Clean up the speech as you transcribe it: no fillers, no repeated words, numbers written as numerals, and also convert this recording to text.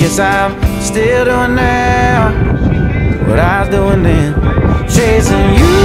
guess I'm still doing now what I was doing then, chasing you.